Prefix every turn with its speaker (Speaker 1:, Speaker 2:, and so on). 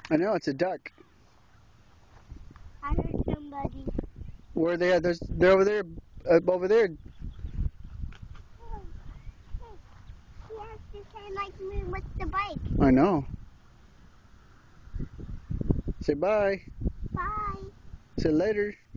Speaker 1: I know, it's a duck.
Speaker 2: I heard somebody.
Speaker 1: Where are they at? They're over there. Over there.
Speaker 2: He has to say like me with the bike.
Speaker 1: I know. Say bye.
Speaker 2: Bye.
Speaker 1: Say later.